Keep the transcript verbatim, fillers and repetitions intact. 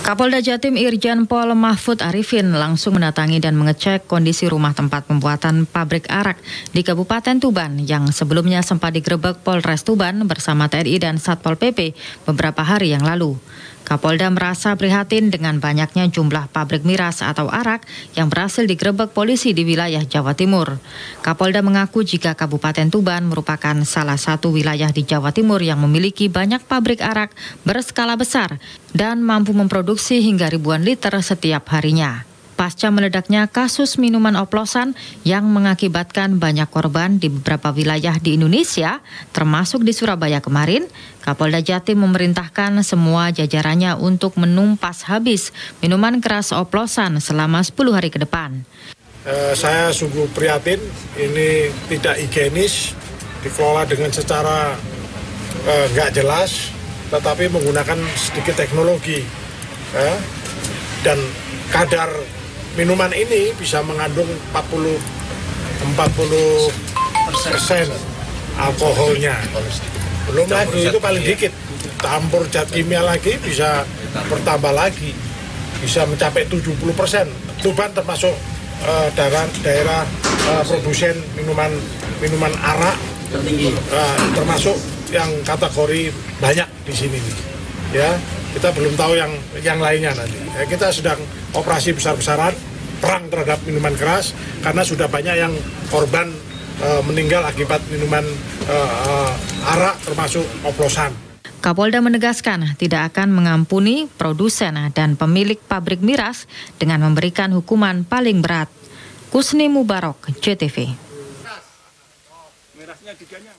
Kapolda Jatim Irjen Pol Mahfud Arifin langsung mendatangi dan mengecek kondisi rumah tempat pembuatan pabrik arak di Kabupaten Tuban yang sebelumnya sempat digerebek Polres Tuban bersama T N I dan Satpol P P beberapa hari yang lalu. Kapolda merasa prihatin dengan banyaknya jumlah pabrik miras atau arak yang berhasil digerebek polisi di wilayah Jawa Timur. Kapolda mengaku jika Kabupaten Tuban merupakan salah satu wilayah di Jawa Timur yang memiliki banyak pabrik arak berskala besar dan mampu memproduksi hingga ribuan liter setiap harinya. Pasca meledaknya kasus minuman oplosan yang mengakibatkan banyak korban di beberapa wilayah di Indonesia, termasuk di Surabaya kemarin, Kapolda Jatim memerintahkan semua jajarannya untuk menumpas habis minuman keras oplosan selama sepuluh hari ke depan. Eh, saya sungguh prihatin, ini tidak higienis, dikelola dengan secara nggak eh, jelas, tetapi menggunakan sedikit teknologi. Eh, dan kadar minuman ini bisa mengandung empat puluh persen alkoholnya. Belum lagi itu paling dikit. Campur zat kimia lagi bisa bertambah lagi. Bisa mencapai tujuh puluh persen. Tuban termasuk uh, daerah, daerah uh, produsen minuman minuman arak uh, termasuk yang kategori banyak di sini. Ya, kita belum tahu yang yang lainnya nanti. Ya, kita sedang operasi besar-besaran perang terhadap minuman keras karena sudah banyak yang korban e, meninggal akibat minuman e, e, arak termasuk oplosan. Kapolda menegaskan tidak akan mengampuni produsen dan pemilik pabrik miras dengan memberikan hukuman paling berat. Kusni Mubarok, J T V.